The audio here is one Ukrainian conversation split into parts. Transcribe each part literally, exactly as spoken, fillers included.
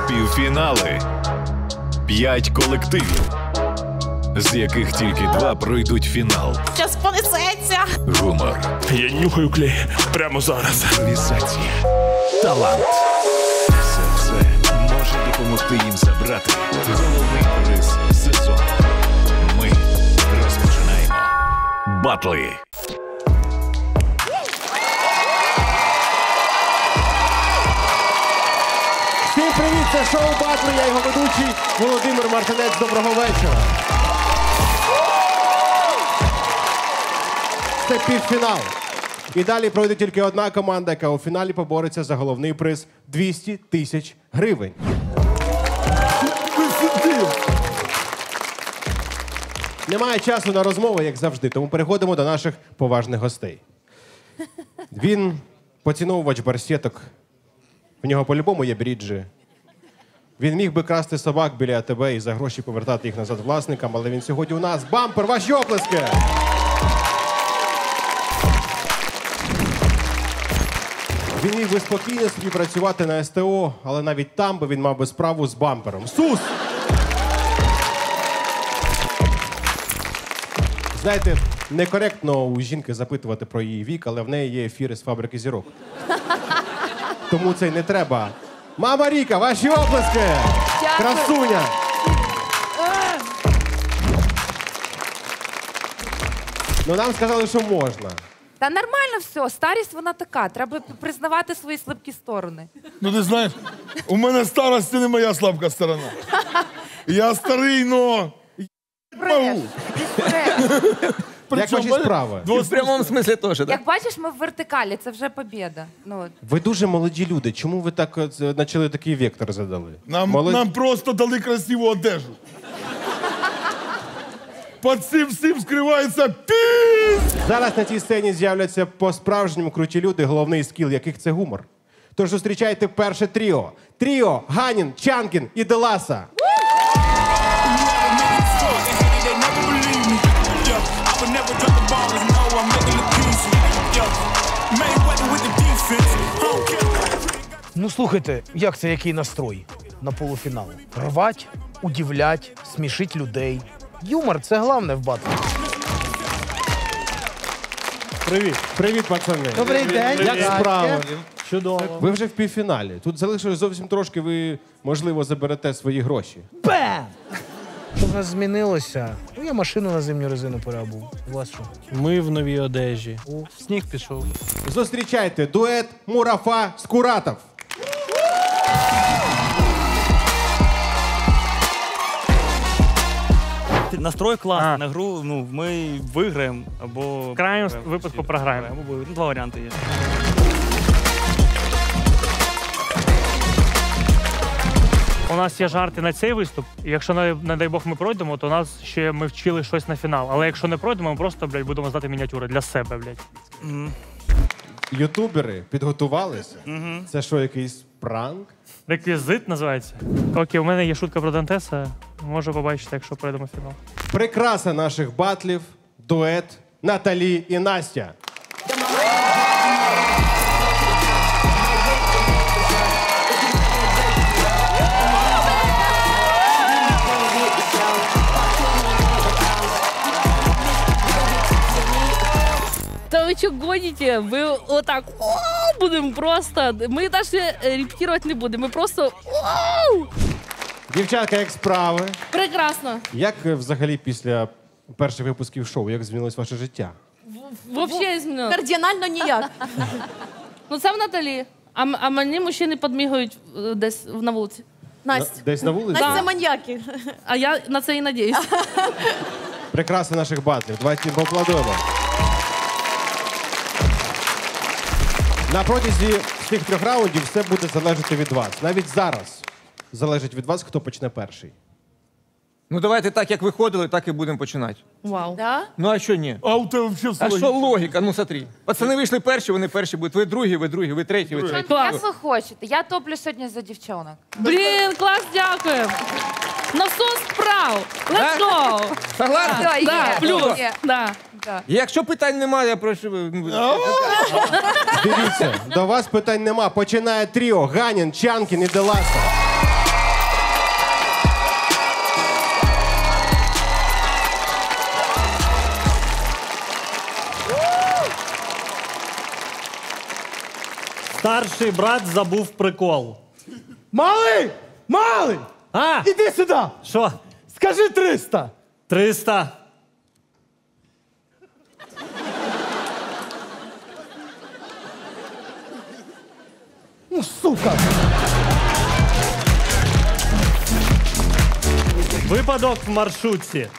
Півфінали. П'ять колективів, з яких тільки два пройдуть фінал. Щас понесеться. Гумор. Я нюхаю клей прямо зараз. Імпровізація. Талант. Все це може допомогти їм забрати головний приз сезону. Ми розпочинаємо батли. Всім привіт, це шоу «Батли», я його ведучий Володимир Мартинець. Доброго вечора. Це півфінал. І далі пройде тільки одна команда, яка у фіналі побореться за головний приз – двісті тисяч гривень. Немає часу на розмови, як завжди, тому переходимо до наших поважних гостей. Він поціновувач барсеток. В нього по-любому є бріджі. Він міг би красти собак біля АТБ і за гроші повертати їх назад власникам, але він сьогодні у нас. Бампер, ваші оплески! Він міг би спокійно співпрацювати на СТО, але навіть там би він мав би справу з бампером. Сус! Знаєте, некоректно у жінки запитувати про її вік, але в неї є ефіри з «Фабрики зірок». Тому це й не треба. Мама Ріка, ваші оплески! Дякую. Красуня! Ну нам сказали, що можна. Та нормально все, старість вона така, треба признавати свої слабкі сторони. Ну ти знаєш, у мене старость не моя слабка сторона. Я старий, но... Бреш, Як ваші справи? І в прямому смислі теж, так? Як бачиш, ми в вертикалі, це вже побєда. Ну, от. Ви дуже молоді люди. Чому ви так от, почали такий вектор задали? Нам, Молод- нам просто дали красиву одежу. Під цим всім скривається піс! Зараз на цій сцені з'являться по-справжньому круті люди, головний скіл яких це гумор. Тож зустрічайте перше тріо. Тріо Ганін, Чанкін і Деласа. Ну слухайте, як це, який настрой на полуфінал? Рвать, удивлять, смішить людей. Юмор – це головне в батлі. Привіт. Привіт, пацани. Добрий день. Як справи? Чудово. Ви вже в півфіналі. Тут залишилось зовсім трошки, ви, можливо, заберете свої гроші. Бем! Що в нас змінилося? Ну, я машину на зимню резину переобув. У вас що? Ми в новій одежі. Сніг пішов. Зустрічайте дует Мурафа Скуратов. Настрой класний, а. на гру ну, ми виграємо або... В крайньому випадку програємо. Або ну, два варіанти є. У нас є жарти на цей виступ. І якщо, не дай Бог, ми пройдемо, то у нас ще ми вчили щось на фінал. Але якщо не пройдемо, ми просто, блядь, будемо здати мініатюри для себе, блядь. Mm. Ютубери підготувалися. Mm-hmm. Це що, якийсь пранк? Реквізит називається. Окей, у мене є шутка про Дантеса. Можу побачити, якщо пройдемо в фінал. Прикраса наших батлів – дует Наталі і Настя. Да вы что гоните? Мы вот так будем просто. Мы даже репетировать не будем. Мы просто. Дівчатка, як справи? Прекрасно. Як е, взагалі після перших випусків шоу, як змінилось ваше життя? Вообще изменилось. Кардинально ніяк. Ну це в Наталі. А, м- а мені мужчини підмігують е, десь на вулиці. Настя. Десь на вулиці? Настя, це маньяки. А я на це і надіюсь. Прикраса наших батлів. Давайте їм поаплодуємо. На протязі цих трьох раундів все буде залежати від вас. Навіть зараз залежить від вас, хто почне перший. Ну давайте так, як виходили, так і будемо починати. Вау. Да? Ну а що ні? А у тебе взагалі все А що логічно. логіка? Ну смотри. Пацани вийшли перші, вони перші будуть. Ви другі, ви другі, ви треті, ви треті. Клас. Як ви хочете? Я топлю сьогодні за дівчонок. Блін, клас, дякую. Насос справ. Let's go. Согласні? Все, Да, є. плюс. Є. Да. Да. Якщо питань немає, я прошу. ну, Дивіться, до вас питань нема. Починає тріо Ганін, Чанкін і Деласа. Старший брат забув прикол. Малий! Малий! А? Іди сюди! Що? Скажи триста! триста. Ну, сука! Випадок в маршрутці.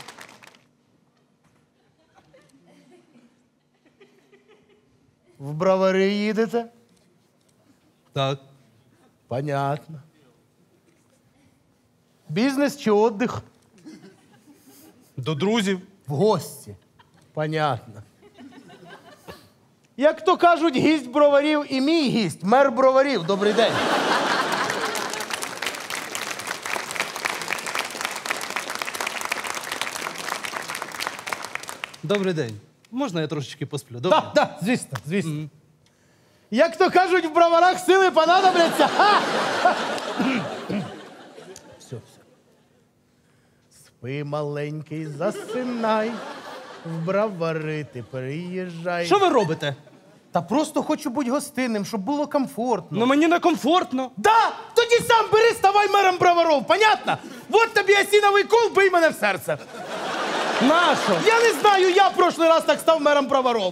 В бровари їдете? Так. Понятно. Бізнес чи отдих? До друзів. В гості. Понятно. Як то кажуть, гість броварів і мій гість, мер броварів. Добрий день. Добрий день. Можна я трошечки посплю? Добре? Так, так, звісно, звісно. Mm. Як то кажуть, в броварах сили понадобляться. Ха! Все, все. Спи, маленький, засинай. В бровари ти приїжджай. Що ви робите? Та просто хочу бути гостинним, щоб було комфортно. Ну мені не комфортно. Да! Тоді сам бери, ставай мером броваров, понятно? Вот тобі осіновий кол, бий мене в серце. Нащо? Я не знаю, я в прошлий раз так став мером броваров.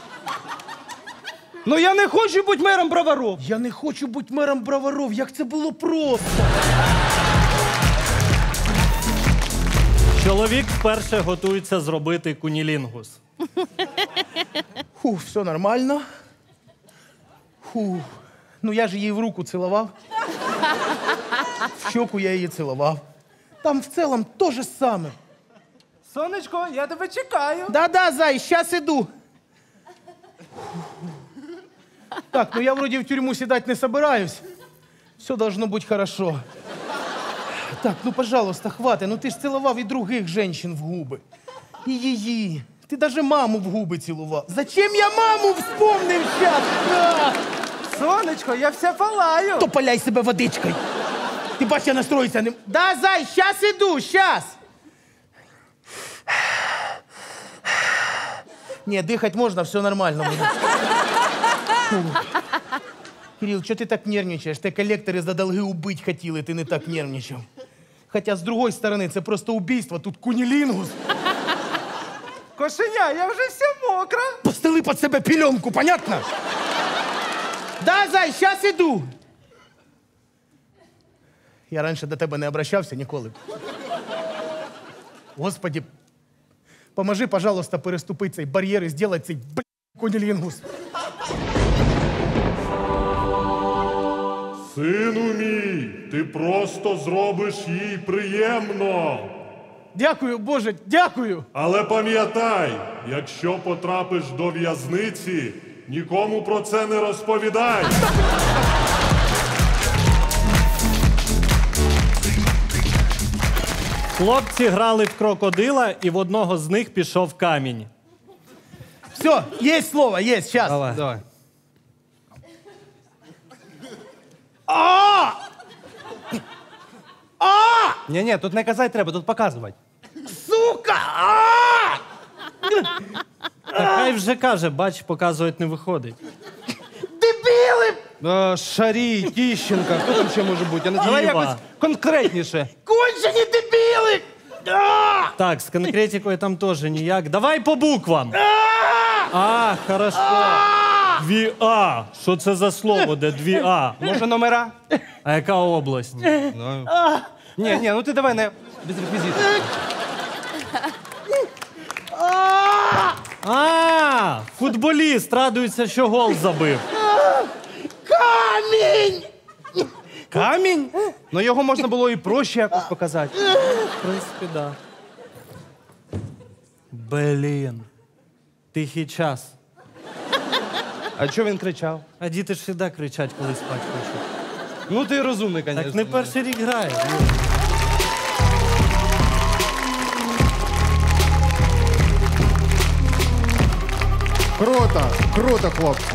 Ну я не хочу бути мером броваров. Я не хочу бути мером броваров, як це було просто. Чоловік вперше готується зробити кунілінгус. Фу, все нормально. Фу. Ну я ж її в руку цілував. В щоку я її цілував. Там в цілому то же саме. Сонечко, я тебе чекаю. Да-да, зай, щас іду. Так, ну я вроде в тюрьму сідати не собираюсь. Все должно быть хорошо. Так, ну, пожалуйста, хватит. Ну, ты ж целовал и других женщин в губы. И її. Ты даже маму в губы целовал. Зачем я маму вспомнил сейчас? А! Сонечко, я вся палаю. То поляй себе водичкой. Ти бач, я настроїться не... Да, зай, щас іду, щас. Ні, дихати можна, все нормально буде. Кирилл, чого ти так нервничаєш? Те колектори за долги убить хотіли, ти не так нервничав. Хоча, з другої сторони, це просто убійство, тут кунілінгус. Кошеня, я вже вся мокра. Постели під себе пільонку, понятно? Да, зай, щас іду. Я раніше до тебе не обращався ніколи. Господи, поможи, пожалуйста, переступити цей бар'єр і зробити цей, блядь, кунілінгус. Сину мій, ти просто зробиш їй приємно. Дякую, Боже, дякую. Але пам'ятай, якщо потрапиш до в'язниці, нікому про це не розповідай. Хлопці грали в крокодила, і в одного з них пішов камінь. Все, є слово, є, зараз. Давай. Давай. А! А! Ні-ні, тут не казати треба, тут показувати. Сука! А! Так хай вже каже, бач, показувати не виходить. Дебіли! А, Шарій, Тіщенка, хто там ще може бути? Я не знаю, Діва. якось конкретніше. Кончені дебіли! А! Так, з конкретикою там теж ніяк. Давай по буквам. А, хорошо. Дві А. Що це за слово, де дві А? Може номера? А яка область? Ну. Ні, ні, ну ти давай не без реквізиту. А, футболіст радується, що гол забив. Камінь! Камінь? Ну його можна було і проще якось показати. В принципі, да. Блін. Тихий час. А чого він кричав? А діти ж завжди кричать, коли спать хочуть. Ну ти розумний, звісно. Так не перший рік грає. Круто, круто, хлопці.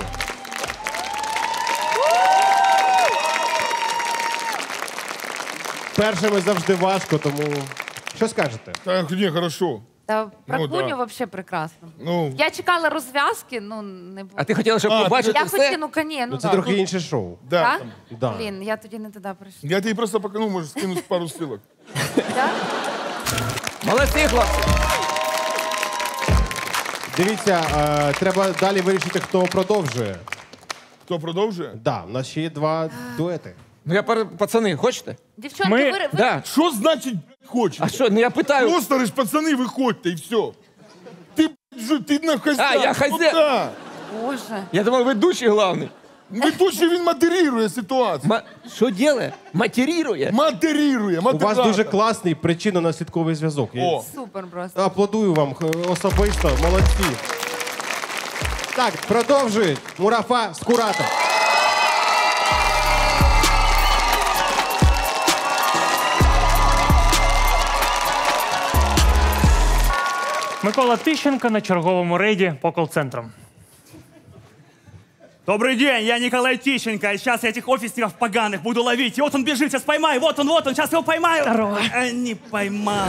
Першими завжди важко, тому що скажете? Так, ні, хорошо. Та про Ну, Куню да. взагалі прекрасно. Ну, Я чекала розв'язки, ну не було. А ти хотіла, щоб А, побачити Я все? хотіла, ну, коні, ну, Ну, це да. трохи інше шоу. да. Так? там. Да. Блін, я тоді не туди прийшла. Я тобі просто покажу, можу скинути пару ссылок. Так? Молодці, хлопці. Дивіться, е, треба далі вирішити, хто продовжує. Хто продовжує? Да, у нас ще є два дуети. Ну я пар- пацани, хочете? Дівчонки, Ми- ви, ви... Да. Що значить хочете? А що, ну я питаю. Просто лиш пацани, виходьте і все. Ти, ж- ти на хазяїн. А, я хазяїн. Ну, да. Боже. Я думав, ведучий главний. Ведучий він модерує ситуацію. Ма... Що ділає? Матерірує? Модерує, У вас модератор. дуже класний причинно-наслідковий зв'язок. Я О. Супер просто. Аплодую вам х- особисто, молодці. Так, продовжують Мурафа з Куратом. Микола Тищенко на черговому рейді по кол-центрам. Добрый день, я Николай Тищенко, и сейчас я этих офисников поганых буду ловить. И вот он бежит, сейчас поймаю, вот он, вот он, сейчас его поймаю. Здорово. Э, не поймал.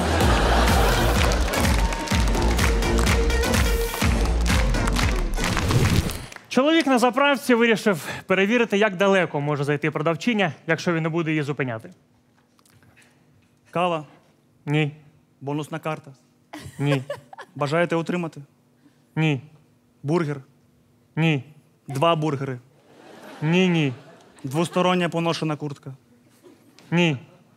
Чоловік на заправці вирішив перевірити, як далеко може зайти продавчиня, якщо він не буде її зупиняти. Кава, Ні. бонусна карта. Ні. Бажаєте отримати? Ні. Бургер. Ні. Два бургери. Ні. Ні. Двостороння поношена куртка. Ні.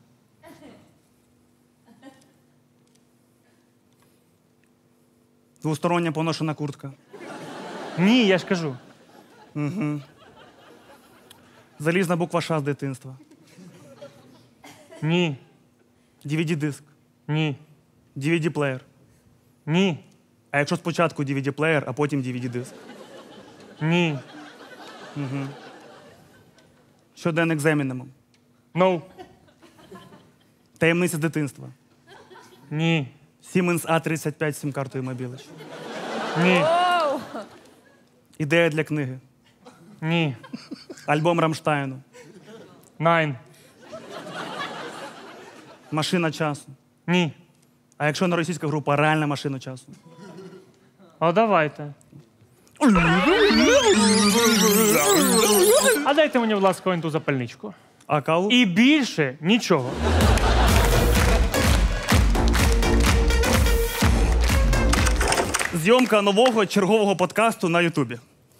Двостороння поношена куртка. Ні, я ж кажу. Угу. Залізна буква Ш з дитинства. Ні. ді ві ді-диск. Ні. ді ві ді-плеєр. Ні. А якщо спочатку ді ві ді-плеєр, а потім ді ві ді-диск? Ні. Угу. Щоденник з Емінемом. No. Таємниця дитинства. Ні. Siemens а тридцять п'ять з сім-картою мобілич. Ні. Ідея для книги. Ні. Альбом Рамштайну. Nine. Машина часу. Ні. А якщо не російська група, реальна машина часу. А давайте. А дайте мені, будь ласка, ту запальничку. А каву? І більше нічого. Зйомка нового чергового подкасту на Ютубі.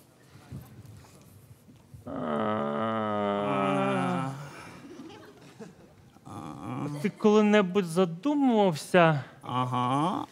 Ти коли-небудь задумувався, Ага.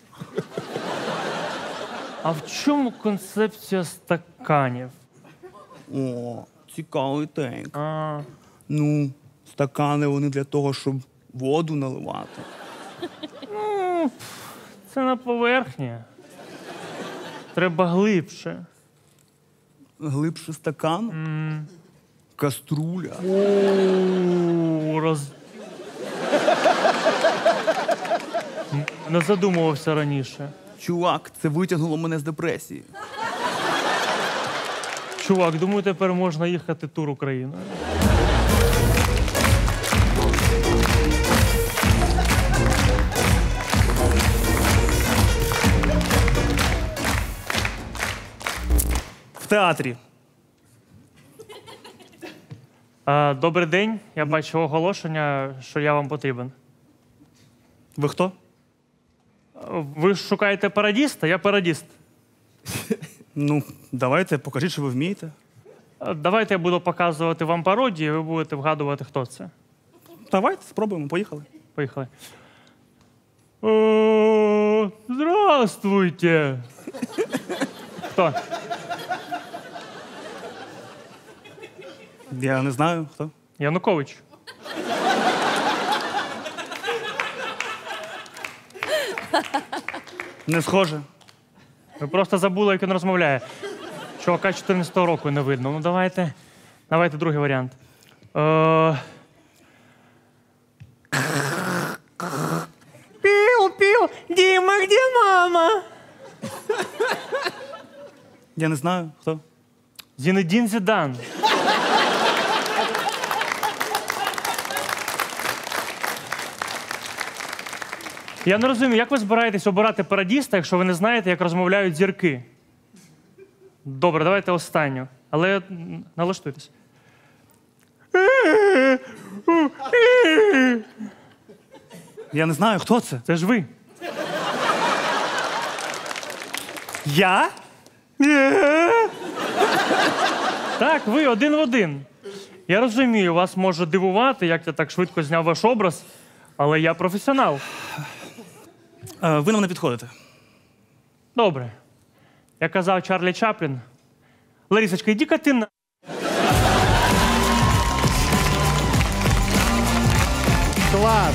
а в чому концепція стаканів? О, цікавий тейк. А, Ну, стакани вони для того, щоб воду наливати. ну, це на поверхні. Треба глибше. Глибше стакан? М. Каструля. О, роз... М, Не задумувався раніше. Чувак, це витягнуло мене з депресії. Чувак, думаю, тепер можна їхати тур Україною. В театрі. А, добрий день. Я бачив оголошення, що я вам потрібен. Ви хто? Ви ж шукаєте пародіста? Я пародіст. Ну, давайте, покажіть, що ви вмієте. А, Давайте я буду показувати вам пародію, і ви будете вгадувати, хто це. Давайте, спробуємо, поїхали. Поїхали. О, здравствуйте. Хто? Я не знаю, хто. Янукович. Не схоже. Ви просто забули, як він розмовляє. Чувака чотирнадцятого року не видно. Ну давайте. Давайте другий варіант. Е... Піу-піу, Діма, де мама? Я не знаю, хто. Зінедін Зідан. Я не розумію, як ви збираєтесь обирати пародіста, якщо ви не знаєте, як розмовляють зірки? Добре, давайте останню. Але м, налаштуйтесь. Я не знаю, хто це. Це ж ви. Я? Так, ви один в один. Я розумію, вас може дивувати, як я так швидко зняв ваш образ, але я професіонал. Е, ви нам не підходите. Добре. Як казав Чарлі Чаплін. Ларісочка, іди-ка ти на... Клас!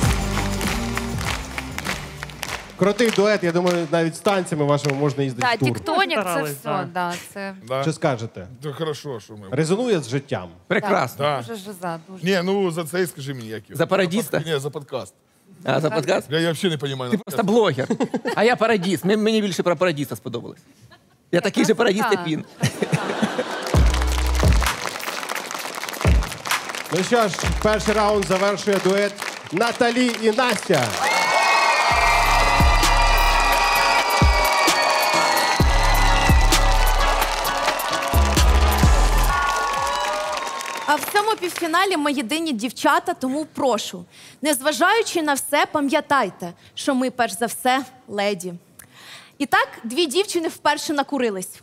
Крутий дует, я думаю, навіть з танцями вашими можна їздити Так, в тур. тіктонік це Старались, все. да. Да, це... Да. Що скажете? То хорошо, що ми. Резонує з життям? Прекрасно. Да. Дуже жиза, дуже. Ні, ну за це і скажи мені, як його. За пародіста? Ні, за подкаст. А, за подкаст? Я, я взагалі не розумію. Ти просто блогер. А я пародіст. Мені- Мені більше про пародіста сподобалось. Я такий же пародіст, як він. Ну що ж, перший раунд завершує дует Наталі і Настя. А в цьому півфіналі ми єдині дівчата, тому прошу. Незважаючи на все, пам'ятайте, що ми, перш за все, леді. І так, дві дівчини вперше накурились.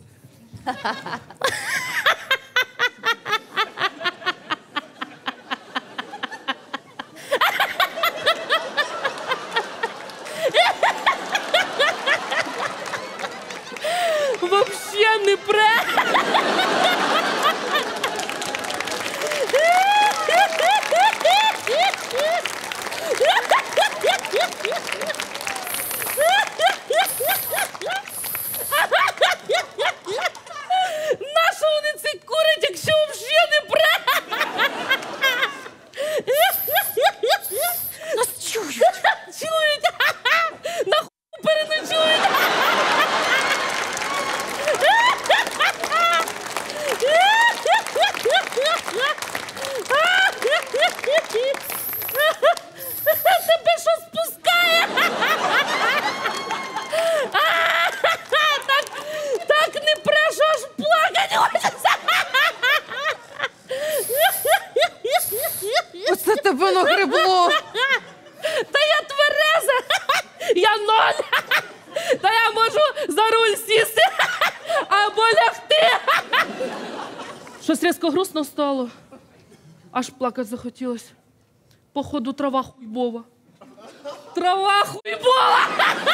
Вообще не пре. Нащо вони це курять, якщо взагалі не пре? Нас чують. Чують? Нахуй переночують? Тебе що спускає? Так, так не пре, що аж плакати хочеться. Оце тебе нагребло. Та я твереза, я ноль. Та я можу за руль сісти або лягти. Щось різко грустно стало. Аж плакати захотілося. Походу, трава хуйбова. Трава хуйбова!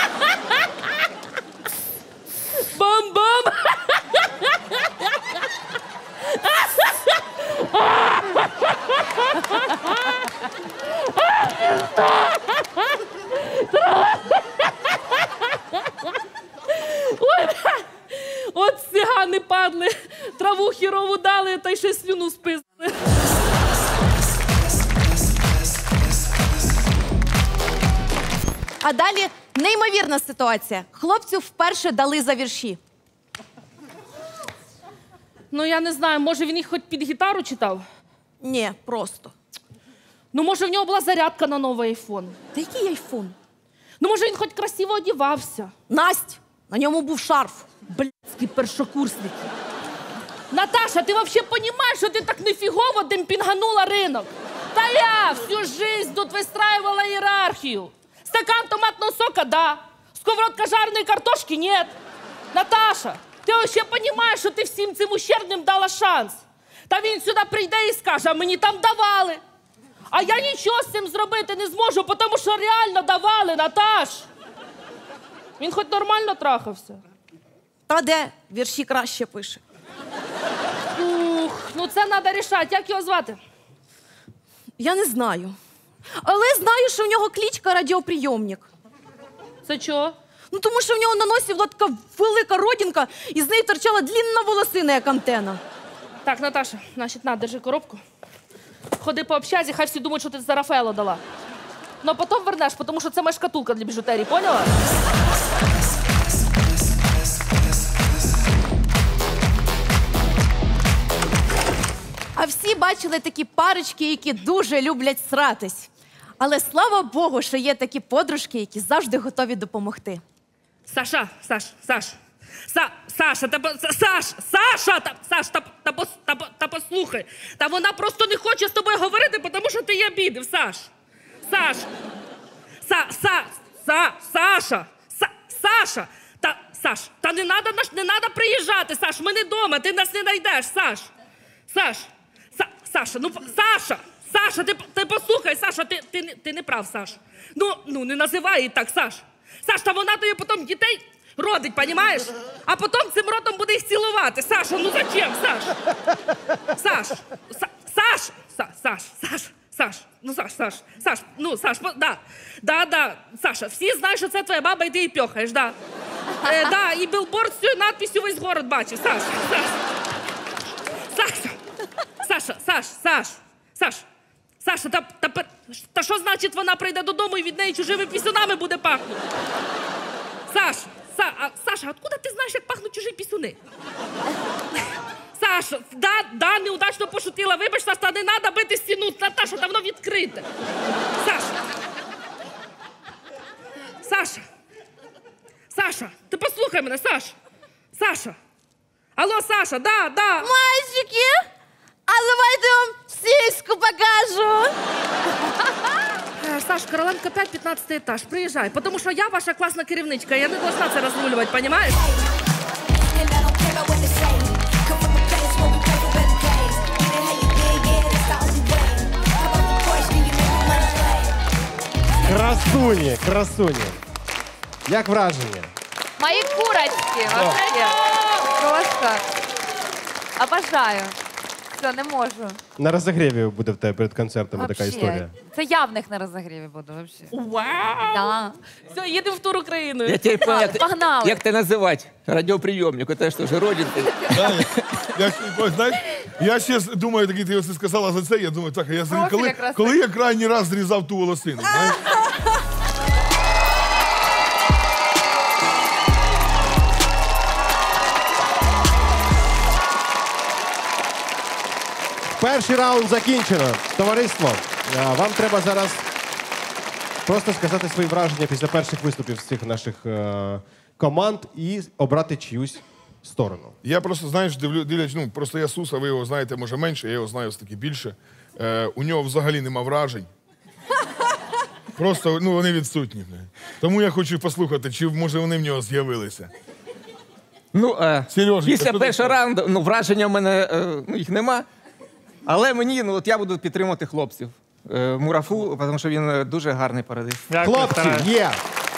Бам-бам! Ой, от цигани падли, траву хірову дали, та й ще слюну спиздили. А далі неймовірна ситуація. Хлопцю вперше дали за вірші. Ну, я не знаю, може він їх хоч під гітару читав? Ні, просто. Ну, може, в нього була зарядка на новий айфон. Та який айфон? Ну, може, він хоч красиво одівався. Насть, на ньому був шарф. Блядські першокурсники. Наташа, ти взагалі розумієш, що ти так нефігово демпінганула ринок? Та я всю жизнь тут вистраивала ієрархію. Стакан томатного сока – да. Сковородка жареної картошки – нет. Наташа, ти взагалі розумієш, що ти всім цим ущербним дала шанс? Та він сюди прийде і скаже, а мені там давали. А я нічого з цим зробити не зможу, тому що реально давали, Наташ. Він хоч нормально трахався? Та де вірші краще пише? Ух, ну це треба рішати. Як його звати? Я не знаю. Але знаю, що в нього кличка радіоприйомник. Це чого? Ну тому що в нього на носі була така велика родинка, і з неї торчала длінна волосина, як антена. Так, Наташа, значить, на, держи коробку. Ходи по общазі, хай всі думають, що ти за Рафаело дала. Ну, а потім вернеш, тому що це моя шкатулка для біжутерії, поняла? А всі бачили такі парочки, які дуже люблять сратись. Але слава Богу, що є такі подружки, які завжди готові допомогти. Саша, Саш, Саш. Са, Саша, та, по- Са- Саш, Саша, та, Саш, та, та, пос- та, по- та послухай. Та вона просто не хоче з тобою говорити, тому що ти її обідив, Саш. Саш. Са, са, са, Саша. Са, Саша. Та, Саш, та не надо, наш- не надо приїжджати, Саш, ми не вдома, ти нас не знайдеш, Саш. Саш, Са, Саша, ну, п- Саша, Саша, ти, ти послухай, Саша, ти, ти, не- ти не прав, Саш. Ну, ну, не називай її так, Саш. Саш, та вона тобі потім дітей родить, понімаєш? А потім цим ротом буде їх цілувати. Саша, ну зачем, Саш? Саш, Са, Саш, Са, Саш, Саш, Саш, ну Саш, Саш, Саш, ну Саш, по- да, да, да, Саша, всі знають, що це твоя баба, і ти її пьохаєш, да. Е, да, і білборд з цією надписю весь город бачив, Саш, Саш. Саша, Саша, Саш, Саш, Саш, Саша, та, та, пер- та що значить вона прийде додому і від неї чужими пісюнами буде пахнути? Саш, Са, а, Саша, откуда ти знаєш, як пахнуть чужі пісюни? Саша, да, да, неудачно пошутила, вибач, Саш, та не треба бити стіну, Наташа, та воно відкрите. Саша. Саша. Саша, ти послухай мене, Саш. Саша. Алло, Саша, да, да. Мальчики, а давайте я вам сіську покажу. Е, Саш, Короленко п'ять, п'ятнадцятий етаж, приїжджай, тому що я ваша класна керівничка, я не должна це розрулювати, понімаєш? Красуні, красуні. Як враження? Мої курочки, вообще. Просто. Обожаю. Все, не можу. На розігріві буде в тебе перед концертами така Вообще. історія. Це я в них на розігріві буду, вообще. Вау! Да. Все, їдемо в тур Україною. Я тебе понял, як, Погнали. як це називати? Радіоприйомник, це що ж, родинка? Я, ось, знаєш, я ще думаю, таки, ти ось сказала за це, я думаю, так, а я Профіль коли, якраз коли такий. я крайній раз зрізав ту волосину, знаєш? Перший раунд закінчено. Товариство, а, вам треба зараз просто сказати свої враження після перших виступів з цих наших е, команд і обрати чиюсь сторону. Я просто, знаєш, дивлю, дивлюсь, ну, просто я Суса, ви його знаєте, може, менше, я його знаю ось таки більше. Е, у нього взагалі нема вражень. Просто, ну, вони відсутні. Тому я хочу послухати, чи, може, вони в нього з'явилися. Ну, е, Сереженька, після що першого таке? раунду, ну, враження в мене, е, ну, їх нема. Але мені, ну, от я буду підтримувати хлопців. Е, Мурафу, тому що він е, дуже гарний пародист. Хлопці, є!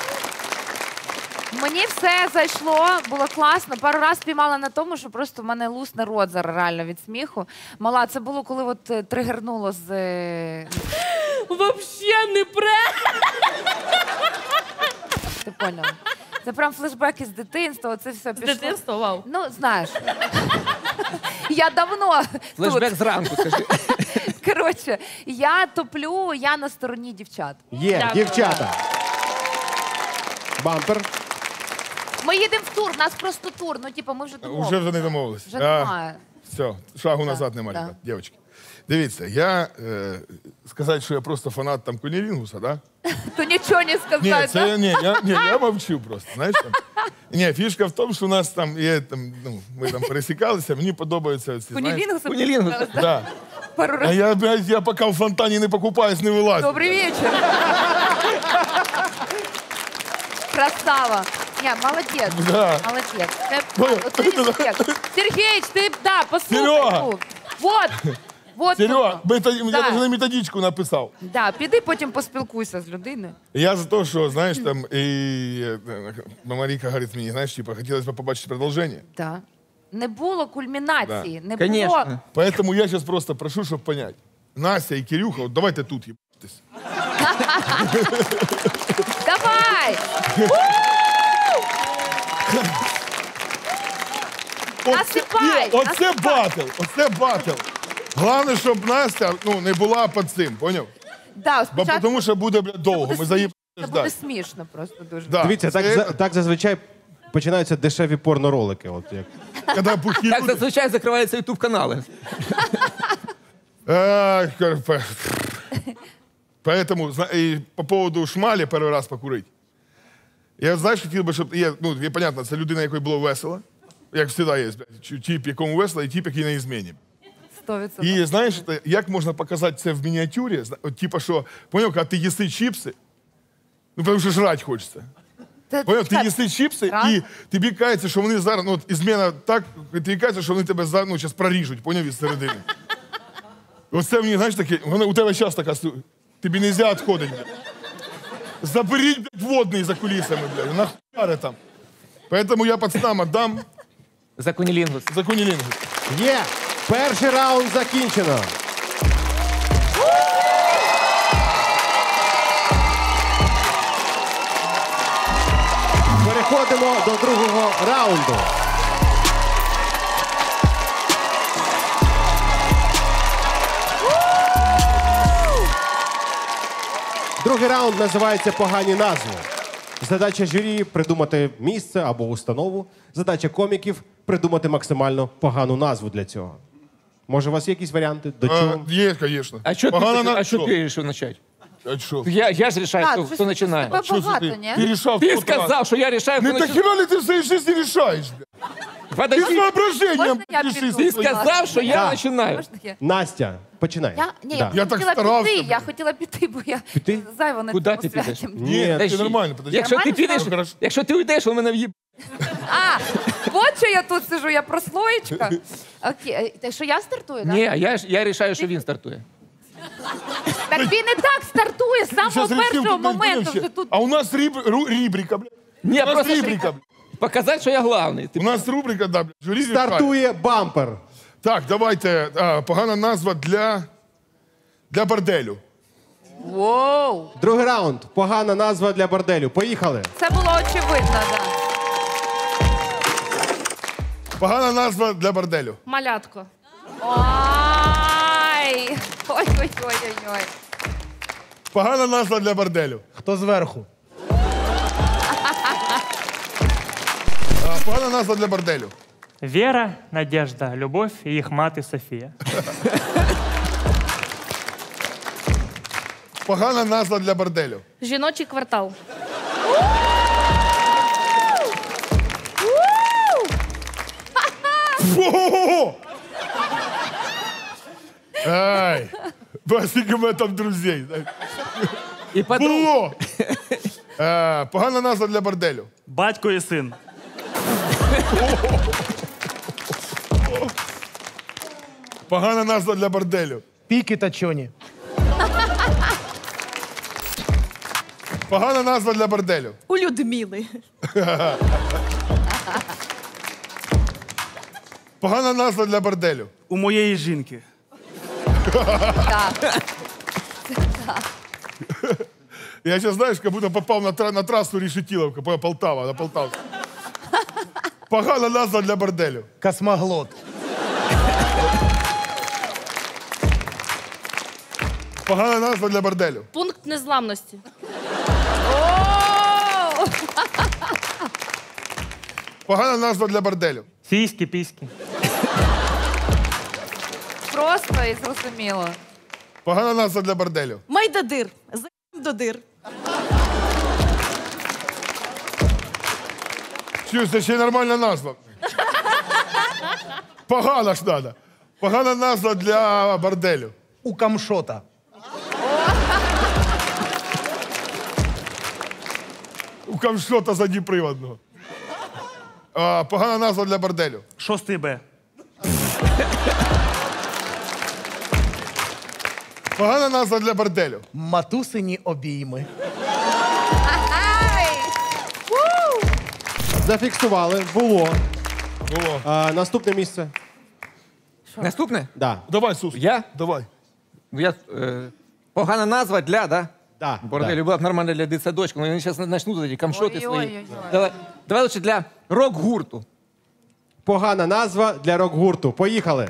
Мені все зайшло, було класно. Пару раз спіймала на тому, що просто в мене лусне рот зараз реально від сміху. Мала, це було, коли от е, тригернуло з... е, Вообще не пре. Ти поняла? Це прям флешбеки з дитинства, оце все пішло. дитинства? Вау. Ну, знаєш. Я давно Флешбек тут. зранку, скажи. Коротше, я топлю, я на стороні дівчат. Є, Дякую. дівчата. Бампер. Ми їдемо в тур, у нас просто тур. Ну, типу, ми вже домовились. Вже вже не домовились. Вже немає. Все, шагу назад немає, да. ребят, дівчатки. Дивіться, я, е, сказати, що я просто фанат там Кунілінгуса, да? То нічого не сказати, Ні, це да? ні, я, ні, я мовчу просто, знаєш там. Ні, фішка в тому, що у нас там є, там, ну, ми там пересікалися, мені подобаються ці, знаєш. Кунілінгуса? Кунілінгуса. Да. Пару А разів. я, блядь, я поки в фонтані не покупаюсь, не вилазю. Добрий вечір. Красава. Ні, молодець. Да. Молодець. Це, Ой, оце респект. Сергійч, ти, да, послухай. Серега. ну. Вот. Вот Серега, воно. метод- я Да. навіть не методичку написав. Да, піди потім поспілкуйся з людиною. Я за те, що, знаєш, там, і е, Маріка говорить мені, знаєш, типа, хотілося б побачити продовження. Да. Не було кульмінації, не Конечно. було. Поэтому я сейчас просто прошу, щоб понять. Настя і Кирюха, от давайте тут їбатись. Давай! Насипай! Оце насипай. батл, оце батл. Головне, щоб Настя, ну, не була під цим, поняв? Да, Бо спочатку тому що буде, бля, довго, ми це заїбали буде ждати. смішно просто дуже. Да. Дивіться, так, Це- за- так зазвичай починаються дешеві порноролики. От як. Коли пухі Так люди- зазвичай закриваються ютуб-канали. Ай, Карпе. Поэтому зна- и по поводу шмалі перший раз покурити. Я, знаєш, хотів би, щоб... Є, ну, є, понятно, це людина, якої було весело. Як завжди є, блядь, тип, якому весело, і тип, який на зміні. сто відсотків. І знаєш, це- як можна показати це в мініатюрі? Зна- От, типа, що, поняв, коли ти їси чіпси, ну, тому що жрать хочеться. Це- Поняв, ти це- їси чіпси, Раз. і тобі кається, що вони зараз, ну, от, ізміна так, тобі кається, що вони тебе зараз, ну, зараз проріжуть, поняв, із середини. Оце мені, знаєш, таке, воно у тебе зараз така, сту- тобі не можна відходити. Заберіть, блядь, водний за кулісами, блядь, нахуяри там. Поэтому я пацанам отдам За кунілінгус. за кунілінгус. Є! Перший раунд закінчено. Переходимо до другого раунду. Другий раунд називається «Погані назви». Задача журі – придумати місце або установу. Задача коміків – придумати максимально погану назву для цього. Може, у вас є якісь варіанти? До чого? Е, Є, звісно. А що ти, Погано на- а що що? ти вирішив почати? А що? Я, я ж рішаю, Так, хто, щось хто починає. тебе Що це багато, ти? ні? Ти рішав, Ти хто сказав, там? що я рішаю, хто Не починає. так хіра ли ти в своїй житті рішаєш, блядь? Ти з Подожди, воображенням Можна я пиши піду? свої. ти сказав, що я Так. починаю. Можна я? Настя, починай. Я, ні, Да. я, Я так хотіла старався, піти, я блін. хотіла піти, бо я Піти? зайво на Куди цьому ти підеш? святі. Ні, Ти Подожди. нормально, подожди. Якщо ти Нормально підеш, все? Хорошо. якщо ти уйдеш, у мене в'їб. А, от що я тут сижу, я прослоєчка. Окей, так що я стартую, так? Ні, я, ж- я рішаю, що він стартує. Так він і так стартує з самого Щас рішив, першого тут моменту. ще. Вже тут А у нас ріб, ру, рібрика, блядь. Ні, У нас просто рібрика, блядь. показати, що я главний. Ти У нас рубрика, да, блядь. Журі рішає. Стартує бампер. Так, давайте. А, погана назва для, для борделю. Воу! Другий раунд. Погана назва для борделю. Поїхали. Це було очевидно, так. Погана назва для борделю. Малятко. Ой! Ой-ой-ой-ой-ой. Погана назва для борделю. Хто зверху? А, погана назва для борделю. Віра, Надежда, Любов і їх мати Софія. Погана назва для борделю. Жіночий квартал. Фу! Ай, скільки в мене там друзей. І подруг. Було! Е, погана назва для борделю. Батько і син. Погана назва для борделю. Піки та чоні. Погана назва для борделю. У Людмили. Погана назва для борделю. У моєї жінки. Так. Я сейчас, знаешь, как будто попал на, тра- на трассу Решетиловка, по- Полтава, на Полтавку. Погана назва для борделю. Космоглот. Погана назва для борделю. Пункт незламності. О! Погана назва для борделю. Сіськи, піськи. Просто і зрозуміло. Погана назва для борделю. Майдадир. Заїм до дир. Чуєш, це ще й нормальна назва. Погана ж надо. Погана назва для борделю. У камшота. У камшота задніприводного. А, погана назва для борделю. Шостий Б. Погана назва для борделю. Матусині обійми. Ай! Ву! Зафіксували. Було. Було. А, наступне місце. Наступне? Да. Давай, Сус. Я? Давай. Ну, я е, погана назва для, да? Да, Борделю була б нормальна для дитсадочка, но вони зараз почнуть ці камшоти свої. Ой-ой-ой-ой. Давай, давай лучше для рок-гурту. Погана назва для рок-гурту. Поїхали.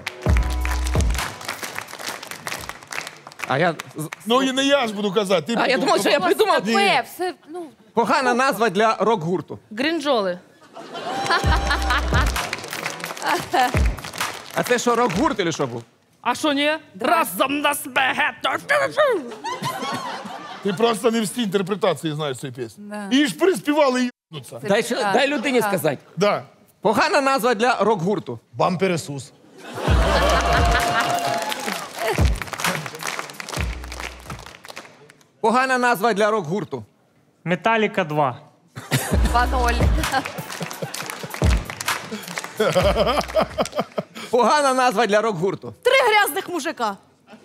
А я... з- Ну і не я ж буду казати. Ти А я думав, що я придумав. Б, все, ну, Погана назва для рок-гурту. Грінджоли. А це що, рок-гурт чи що був? А що ні? Разом нас багато. Ти просто не всі інтерпретації знаєш цієї пісні. Да. І ж приспівали і їбнуться. Дай, що- дай людині Так. сказати. Да. Погана назва для рок-гурту. Бампер Ісус. Погана назва для рок-гурту. Металіка два. два ноль. Погана назва для рок-гурту. Три грязних мужика.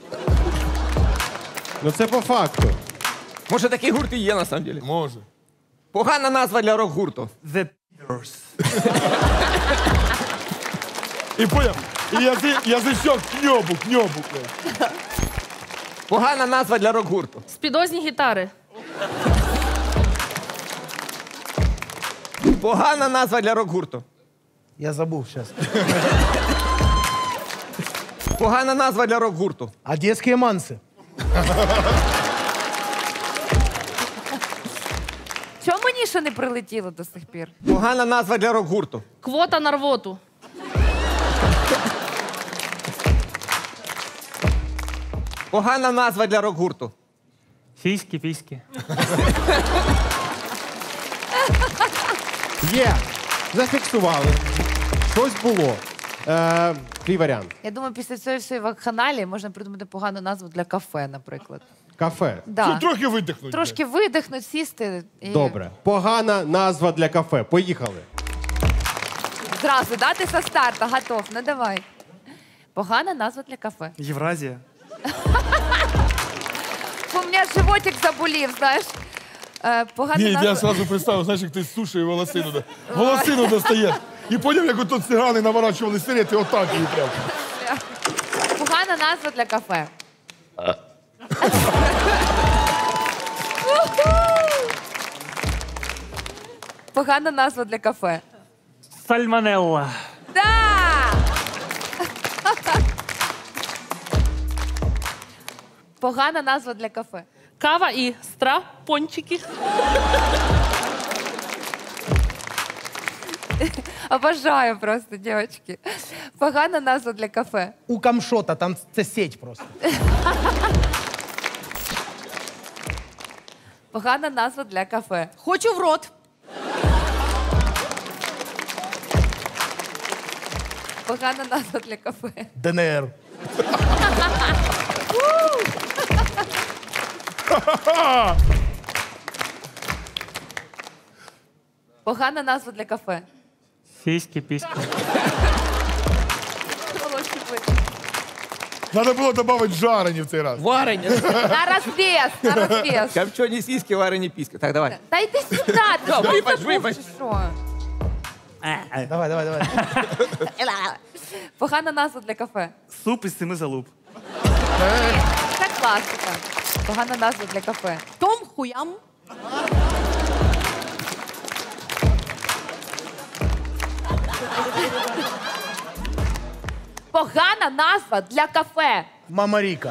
Ну це по факту. Може, такий гурт і є на самом деле. Може. Погана назва для рок-гурту. The P***ers. І поняв, і язи, язичок кньобу, кньобу. Погана назва для рок-гурту. Спідозні гітари. Погана назва для рок-гурту. Я забув зараз. Погана назва для рок-гурту. Одеські манси. Чому мені ще не прилетіло до сих пір? Погана назва для рок-гурту. Квота на рвоту. Погана назва для рок-гурту. Фіськи, піськи. Є. Зафіксували. Щось було. Е, твій варіант. Я думаю, після цієї всієї вакханалії можна придумати погану назву для кафе, наприклад. Кафе. Да. Щоб трохи видихнути. Трошки видихнути, сісти. І... Добре. Погана назва для кафе. Поїхали. Зразу дати со старта, готов. Ну давай. Погана назва для кафе. Євразія. У мене животик заболів, знаєш. Е, погана Ні, назва... я одразу представив, знаєш, як ти з сушею волосину, да- волосину достаєш. І поняв, як ото цигани наворачували сирети, отак її прям. Погана назва для кафе. Погана назва для кафе. Сальмонелла. Да! Погана назва для кафе. Кава і страпончики. Обожаю просто, дівчатки. Погана назва для кафе. У Камшота, там це сеть просто. Погана назва для кафе. Хочу в рот. Погана назва для кафе. ДНР. Погана назва для кафе. Фіськи, піськи. Треба було додати жарені в цей раз. Варені. На розбіс, на розбіс. Копчені сіськи, варені піски. Так, давай. Та йди сюди, ти Що, що вибач, забув, вибач. чи що? Давай, давай, давай. Погана назва для кафе. Суп із семи залуп. Це класика. Погана назва для кафе. Том хуям. Погана назва для кафе. Мама Ріка.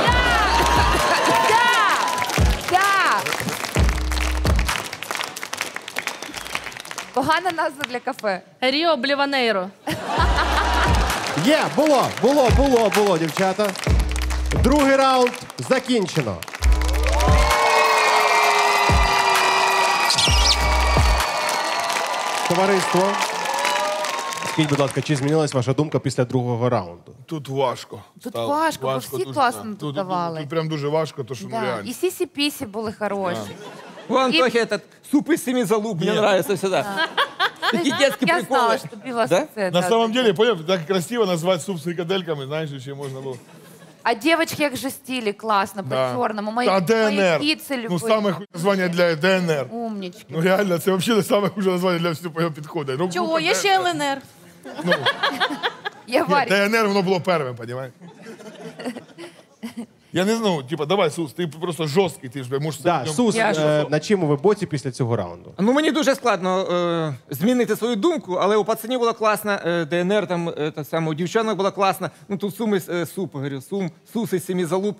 Да! Да! Погана назва для кафе. Ріо Бліванейро. Є, було, було, було, було, дівчата. Другий раунд закінчено. Товариство. Скажіть, будь ласка, чи змінилась ваша думка після другого раунду? Тут важко. Тут стало. важко, бо всі дуже, класно да. тут тут, давали. Тут, тут прям дуже важко, то що ну Да. реально. І сісі-пісі були хороші. У Антохи этот суп из семи залуп. Мне нравится всегда. Такие детские Я знала, приколы. що тобі вас Да? це. На да. самом деле, поняв, так красиво назвати суп з фрикадельками, знаєш, ще можна було. А дівчатки як же стілі, класно, по Да. чорному. Мої, Та мої ДНР. піци Ну, любили. саме хуй названня для ДНР. Умнічки. Ну реально, це взагалі саме хуже названня для всього підходить. Ну, Чого? група Є ще ДНР. ЛНР. Я Ні, варю. ДНР воно було первим, розумієш? Я не знаю, типа, давай, Сус, ти просто жорсткий, ти ж бля, можеш... Да, це- Сус, Я ж- е, на чому ви боці після цього раунду? Ну мені дуже складно е, змінити свою думку, але у пацанів була класна, е, ДНР там е, та саме, у дівчонок була класна. Ну тут суми е, суп, говорю, сум, сус із семи залуп.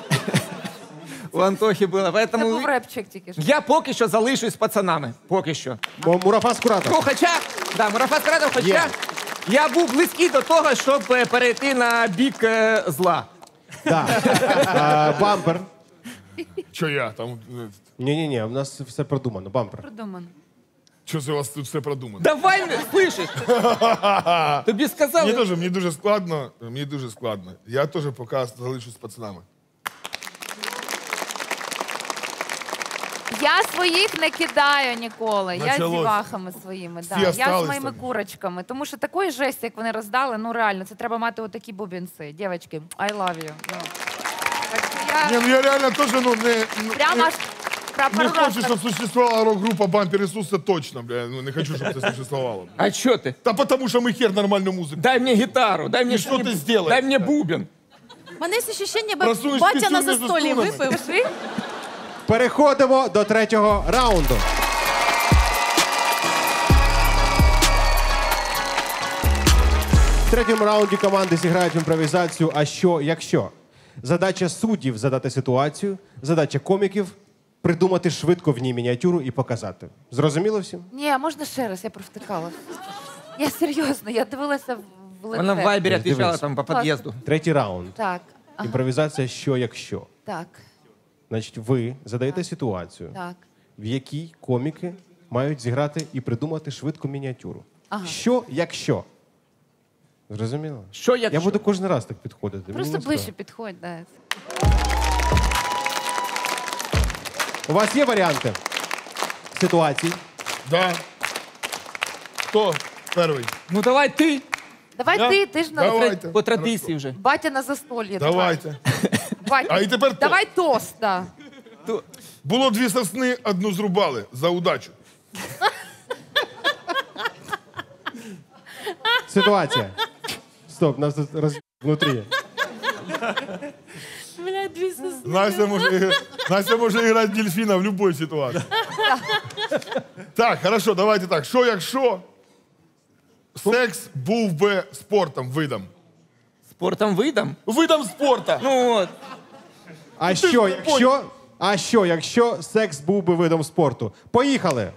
У Антохи було. Це Поэтому був репчик тільки що. я поки що залишусь з пацанами. Поки що. Бо Мурафас Куратов. Ну, хоча, да, Мурафат Крадов, хоча Є. я був близький до того, щоб е, перейти на бік е, зла. Да. Е, Бампер. Що я там? Ні-ні-ні, у нас все продумано, бампер. Продумано. Що це у вас тут все продумано? Давай, слышиш? Тобі сказали. Мені дуже, мені дуже складно, мені дуже складно. Я теж поки залишусь з пацанами. Я своїх не кидаю ніколи. Я з Началось. дівахами своїми. Да. Всі Я з остались моїми там. курочками. Тому що такої жесті, як вони роздали, ну реально, це треба мати отакі бубінці. Дівчатки, I love you. Ну. Так що я Ні, ну я реально теж, ну, не... ну, прямо не- аж про Не пару раз хочу, щоб существувала рок-група «Бампер Ісус», це точно, бля. Ну, не хочу, щоб це существувало. А що ти? Та потому що ми хер нормальну музику. Дай мені гітару, дай мені І що ти что-нибудь. зробиш? Дай мені бубен. У мене є ощущення, би Просунеш батя на пісню між застолі струнами. випив. Переходимо до третього раунду. В третьому раунді команди зіграють в імпровізацію «А що, якщо?». Задача суддів – задати ситуацію, задача коміків – придумати швидко в ній мініатюру і показати. Зрозуміло всім? Ні, а можна ще раз, я провтикала. Я серйозно, я дивилася в лице. Вона в вайбері Дивись. відповідала там по під'їзду. Третій раунд. Так, ага, Імпровізація «Що, якщо?». так, Значить, ви задаєте ситуацію, так. в якій коміки мають зіграти і придумати швидко мініатюру. Ага. Що, якщо? Зрозуміло? Що, якщо? Я буду кожен раз так підходити. Мені Просто не ближче цікаво. підходь, да. У вас є варіанти ситуацій? Да. Хто перший? Ну давай ти. Давай Я? ти, ти ж на Давайте. По традиції вже. батя на застольє. Давайте. Батя. А і тепер то. Давай тост, да. Було дві сосни, одну зрубали. За удачу. Ситуація. Стоп, нас тут роз... внутрі. Бля, дві сосни. Настя може, Настя може грати дельфіна в будь-якій ситуації. Так, хорошо, давайте так. Що якщо секс був би спортом, видом? Спортом видам? Видом спорта. Ну от. А ти що, ж не якщо... А що, якщо секс був би видом спорту? Поїхали!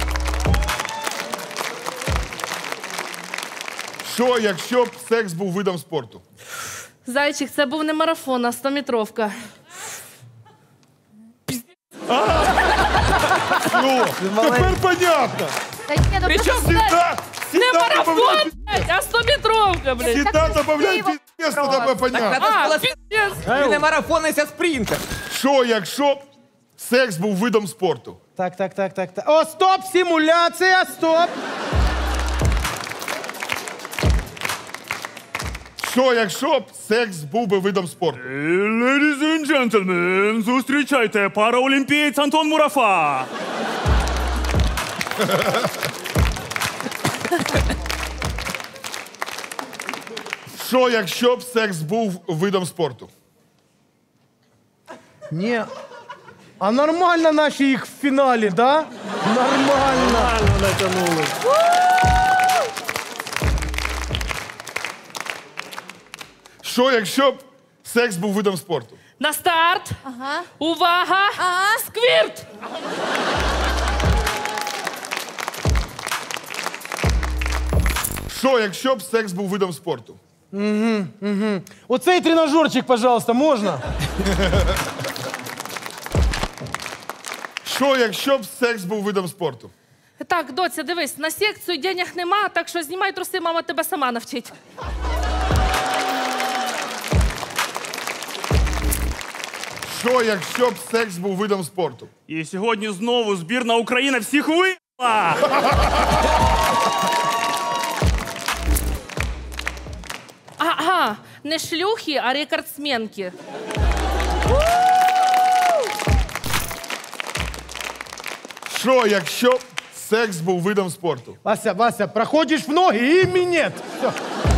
Що якщо б секс був видом спорту? Зайчик, це був не марафон, а стометровка. Ну, тепер понятно. Та ні, ну Причому просто- Сіда, Не сіда марафон, добавляй, блядь, а стометровка, блядь. сіда добавляй пиво піздець, просто. тебе понятно. Надо ж А, було пиздец. Ти не марафон, а спринтер. Що якщо б секс був видом спорту? Так, так, так, так, так. О, стоп, симуляція, стоп. Що якщо б секс був би видом спорту? Ladies and gentlemen, зустрічайте параолімпієць Антон Мурафа. Що якщо б секс був видом спорту? Ні. А нормально наші їх в фіналі, да? Нормально. Нормально натягнули. Що якщо б секс був видом спорту? На старт. Ага. Увага. Ага. Сквірт. Що якщо б секс був видом спорту? Оцей тренажерчик, пожалуйста, можна? Що якщо б секс був видом спорту? Так, доця, дивись, на секцію денег нема, так що знімай труси, мама тебе сама навчить. Що якщо б секс був видом спорту? І сьогодні знову збірна України всіх вила. Ага, не шлюхи, а рекордсменки. Що якщо б секс був видом спорту? Вася, Вася, проходиш в ноги і мінет. Все.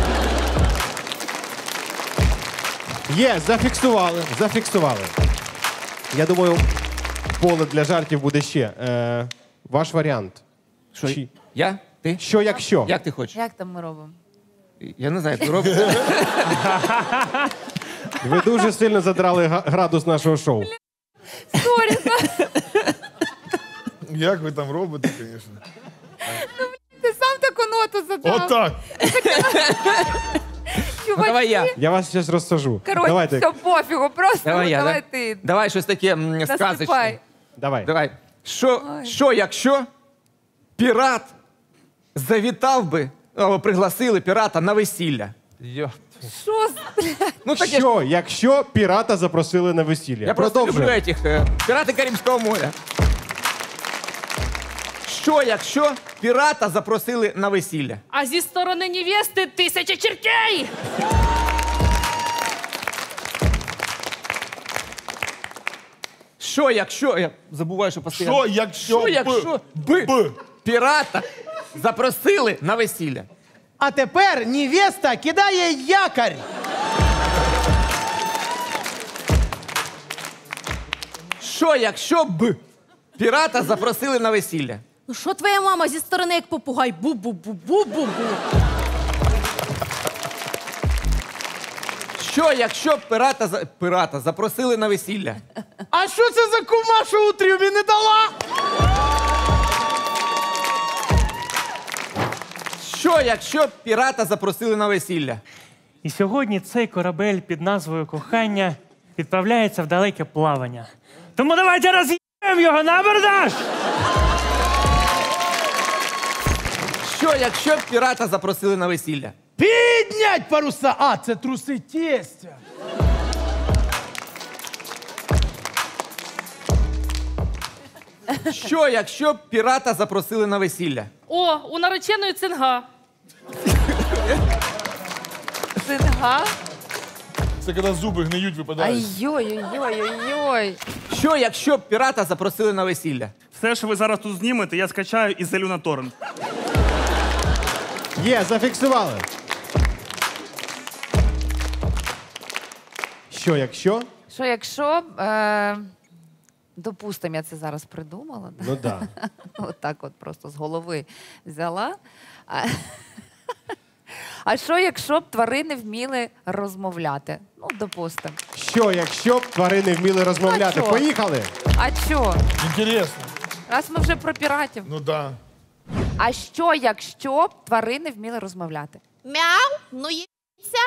Є, зафіксували, зафіксували. Я думаю, поле для жартів буде ще. Е, ваш варіант. Що, Чи- я? Ти? Що, якщо? Як ти хочеш? Як там ми робимо? Я не знаю, ти робиш. Ви дуже сильно задрали га- градус нашого шоу. Сорі, Як ви там робите, звісно. ти сам таку ноту задав. Отак. Чувачки. Давай я. Я вас зараз розсажу. Коротше, Давайте. все, пофігу, просто Давай я, давай да? ти. Давай щось таке м, Насипай. сказочне. Давай. Давай. Що, що, якщо пірат завітав би, або пригласили пірата на весілля? Йо. Що з... Ну, таке Що, якщо пірата запросили на весілля? Я просто люблю Продовжуємо. этих е, пірати Карибського моря. Що, якщо пірата запросили на весілля? А зі сторони невести тисяча чертей! Що, якщо... Я забуваю, що постійно. Що, якщо Що, якщо би Б. пірата запросили на весілля? А тепер невеста кидає якорь. Що, якщо б пірата запросили на весілля? Ну що твоя мама зі сторони як попугай? Бу-бу-бу-бу-бу-бу. Що, якщо пірата, за- пірата запросили на весілля? А що це за кума, що у трюмі не дала? Що, якщо пірата запросили на весілля? І сьогодні цей корабель під назвою Кохання відправляється в далеке плавання. Тому давайте роз'їбемо його на абордаж! Що, якщо пірата запросили на весілля? Піднять паруса! А, це труси тестя. Що, якщо пірата запросили на весілля? О, у нареченої цинга. Цинга? Це коли зуби гниють, випадають. Ай-йой-йой-йой-йой. Що, якщо пірата запросили на весілля? Все, що ви зараз тут знімете, я скачаю і залю на торрент. Є, зафіксували. Що, якщо? Що якщо, е, допустимо, я це зараз придумала, да? Ну да. Отак от просто з голови взяла. А, а що якщо б тварини вміли розмовляти? Ну, допустимо. Що, якщо б тварини вміли розмовляти? А чо? Поїхали! А що? Інтересно. Раз ми вже про піратів. Ну да. А що, якщо б тварини вміли розмовляти? Мяу, ну їться.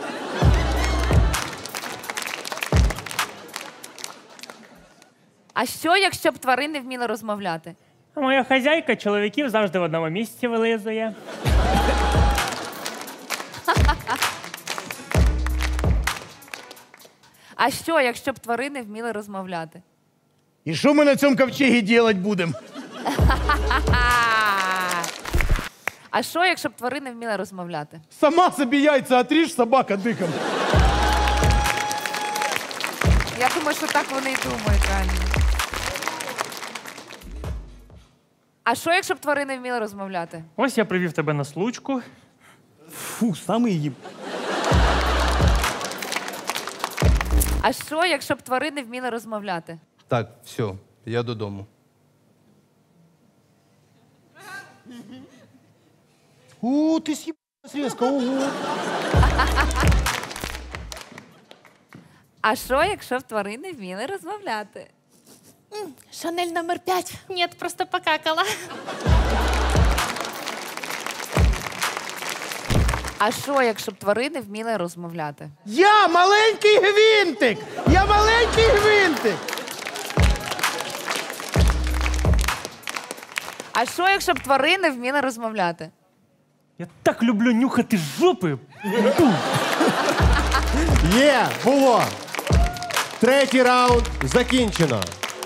А що, якщо б тварини вміли розмовляти? А моя хазяйка чоловіків завжди в одному місці вилизує. А що, якщо б тварини вміли розмовляти? І що ми на цьому ковчегі делать будемо? А що, якщо б тварини вміли розмовляти? Сама собі яйця отріж, собака диком. Я думаю, що так вони і думають реально. А що, якщо б тварини вміли розмовляти? Ось я привів тебе на случку. Фу, саме її. А що, якщо б тварини вміли розмовляти? Так, все, я додому. У, ти съебалась резко, ого. А що, якщо б тварини вміли розмовляти? Шанель номер п'ять. Ні, просто покакала. А що, якщо б тварини вміли розмовляти? Я маленький гвинтик! Я маленький гвинтик! А що, якщо б тварини вміли розмовляти? Я так люблю нюхати жопи. Є, було. Третій раунд закінчено.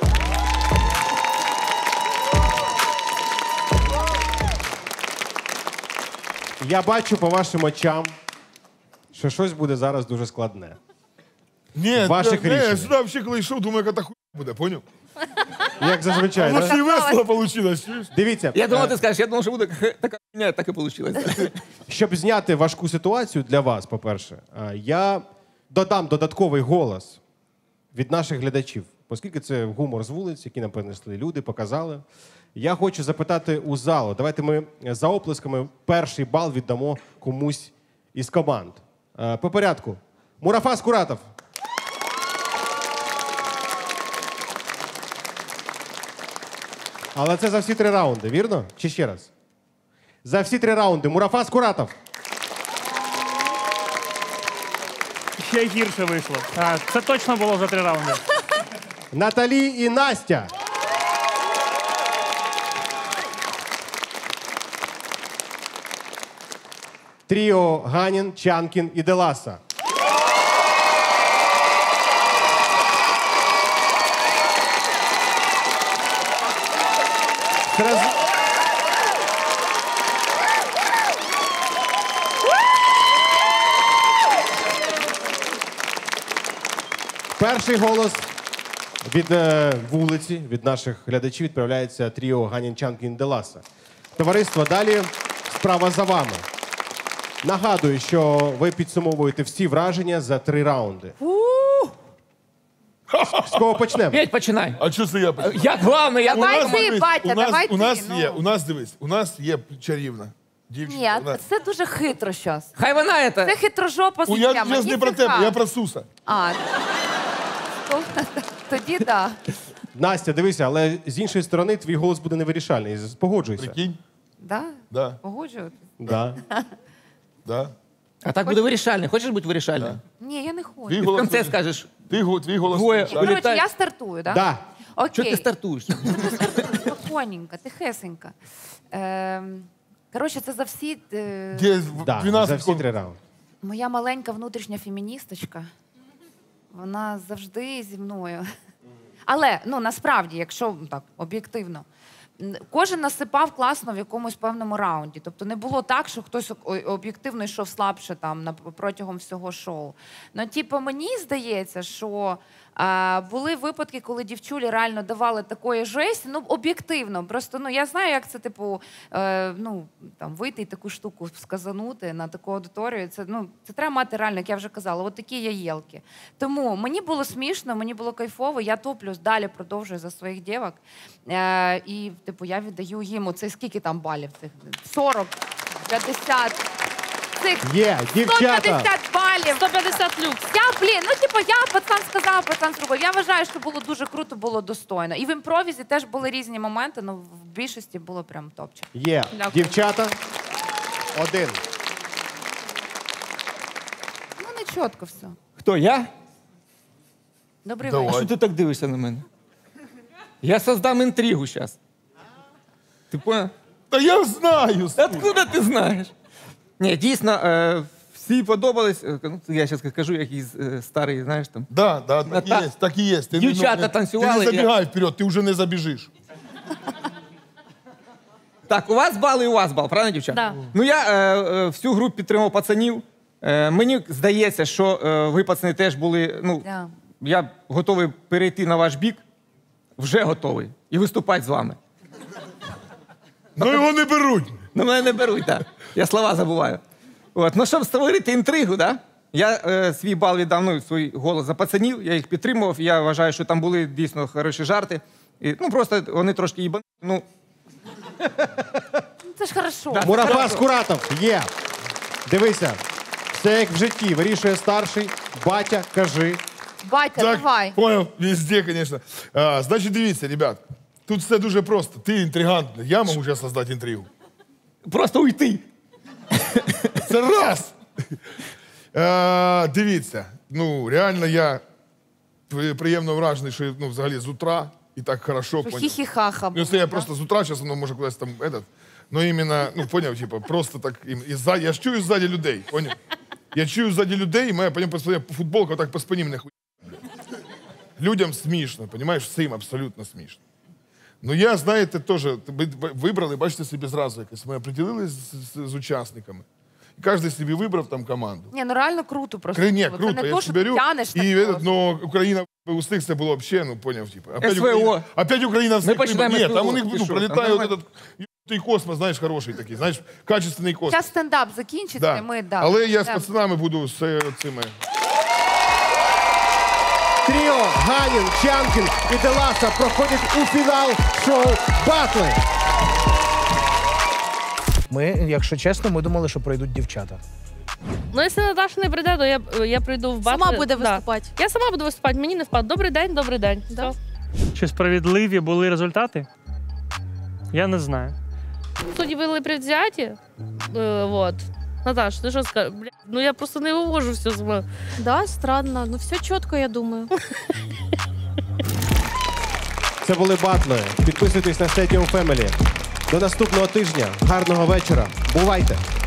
Я бачу по вашим очам, що щось буде зараз дуже складне. Ні, Ваших не, не, рішень. я сюди взагалі коли йшов, думаю, яка та хуйня буде, поняв? Як зазвичай, Може, да? і весело вийшло, чуєш? Дивіться, Я думав, е, ти скажеш, я думав, що буде така хуйня, так і вийшло. щоб зняти важку ситуацію для вас, по-перше, е, я додам додатковий голос від наших глядачів, оскільки це гумор з вулиць, який нам принесли люди, показали. Я хочу запитати у залу. Давайте ми за оплесками перший бал віддамо комусь із команд. Е, По порядку. Мурафас Куратов. Але це за всі три раунди, вірно? Чи ще раз? За всі три раунди. Мурафас Куратов. ще гірше вийшло. А, це точно було за три раунди. Наталі і Настя. Тріо Ганін, Чанкін і Деласа. Сразу... Перший голос від е, вулиці, від наших глядачів відправляється тріо Ганін, Чанкін, Деласа. Товариство, далі справа за вами. Нагадую, що ви підсумовуєте всі враження за три раунди. З кого почнемо? Петь, починай. А що це я почну? Я главний, я У нас, Давай ти, дивись, батя, у нас, давай у нас ти, є, ну. у нас, дивись, у нас є чарівна дівчинка. Ні, вона- це дуже хитро щас. Хай вона це. Це хитрожопа У, я, схема. я ж не про тебе, я про Суса. А, то- тоді так. Настя, дивися, але з іншої сторони твій голос буде невирішальний. Погоджуйся. Прикинь? Да? Да, Погоджуватись? Да. да. А так буде вирішальний. Хочеш бути вирішальним? Ні, я не Твій хочу. В голос кінці буде- скажеш, Ти, го- твій голос. Двоє. буде, Коротше, Вилітай. я стартую, так? Да. Окей. що ти стартуєш? Спокійненько, тихесенько. Ем, Коротше, це за всі... е, Де в- Да, дванадцять за всі кон- три раунди. Моя маленька внутрішня феміністочка, вона завжди зі мною. Але, ну, насправді, якщо ну, так, об'єктивно, м, кожен насипав класно в якомусь певному раунді. Тобто не було так, що хтось о- об'єктивно йшов слабше там, на, протягом всього шоу. Ну, типу, мені здається, що а, були випадки, коли дівчулі реально давали такої жесті, ну, об'єктивно. Просто, ну, я знаю, як це, типу, е, ну, там, вийти і таку штуку сказанути на таку аудиторію. Це, ну, це треба мати реально, як я вже казала, от такі яєлки. Тому мені було смішно, мені було кайфово, я топлюсь, далі продовжую за своїх дівок. Е, і, типу, я віддаю їм оце скільки там балів цих? сорок, п'ятдесят. Цих Є, дівчата. сто п'ятдесят балів. сто п'ятдесят люкс. Я, блін, ну типу, я пацан сказав, пацан зробив. Я вважаю, що було дуже круто, було достойно. І в імпровізі теж були різні моменти, але в більшості було прям топчик. Є. Дякую. Дівчата. Один. Ну, не чітко все. Хто, я? Добрий Давай. А вечір. що ти так дивишся на мене? Я создам інтригу зараз. Ти понял? Та я знаю. слухай. Откуда ти знаєш? Ні, дійсно, е, всі подобались. Е, Ну, я зараз кажу, якийсь е, старий, знаєш там. Да, да, так і Та- є, так і є. Ти, Дівчата не- танцювали, Ти не я- забігай вперед, ти вже не забіжиш. Так, у вас бал і у вас бал, правильно, дівчата? Да. Ну, я е, е, всю групу підтримав пацанів. Е, мені здається, що е, ви, пацани, теж були. Ну, Да. я готовий перейти на ваш бік, вже готовий, і виступати з вами. Ну його не беруть. Ну, мене не беруть, так. Я слова забуваю. От. Ну, щоб створити інтригу, да? Я е, свій бал віддав, ну, свій голос за пацанів, я їх підтримував, я вважаю, що там були дійсно хороші жарти. І, ну, просто вони трошки їбані. Ну, Ну, це ж хорошо. Да. Мурафа Скуратов. Є. Дивися. Все як в житті. Вирішує старший. Батя, кажи. Батя, Так, давай. понял, везде, конечно. А, значить, дивіться, ребят, тут все дуже просто. Ти інтригант, я можу зараз создати інтригу. просто уйти. Це раз. А, дивіться, ну, реально я при- приємно вражений, що ну, взагалі з утра і так хорошо. Що поняв. хі-хі-ха-ха Ну, було, це я да? просто з утра, зараз воно може кудись там, этот, ну, іменно, ну, поняв, типу, просто так, і, і ззаді, я ж чую ззаді людей, поняв? Я чую ззаді людей, і моя, потім по спині, футболка так по спині мене хуй. Людям смішно, понимаєш, всім абсолютно смішно. Ну, я, знаєте, теж, ви вибрали, бачите, собі зразу якось, ми определились з, з, з учасниками. І кожен собі вибрав там команду. Ні, ну реально круто просто. Кри- Ні, було. круто, Це не я то, ж що беру. ти тянеш так І, просто. ну, Україна у них це було взагалі, ну, поняв, типу. Опять СВО. Україна, опять Україна всіх починаємо Ні, СВО. там у них Ти ну, що, пролітає там от этот ебаний космос, знаєш, хороший такий, знаєш, качественний космос. Зараз стендап закінчиться, Да. і ми, да. Але я з Да. пацанами буду з е, цими. Тріо, Ганін, Чанкін і Деласа проходять у фінал шоу «Батли». Ми, якщо чесно, ми думали, що пройдуть дівчата. Ну, якщо Наташа не прийде, то я, я прийду в батл. Сама буде Да. виступати. Я сама буду виступати, мені не впад. Добрий день, добрий день. Да. Все. Чи справедливі були результати? Я не знаю. Судді були предвзяті. Е, вот. Наташ, ти що скажеш? Бля, ну я просто не вивожу все з мене. Да, странно. Ну все чітко, я думаю. Це були батли. Підписуйтесь на Stadium Family. До наступного тижня. Гарного вечора. Бувайте!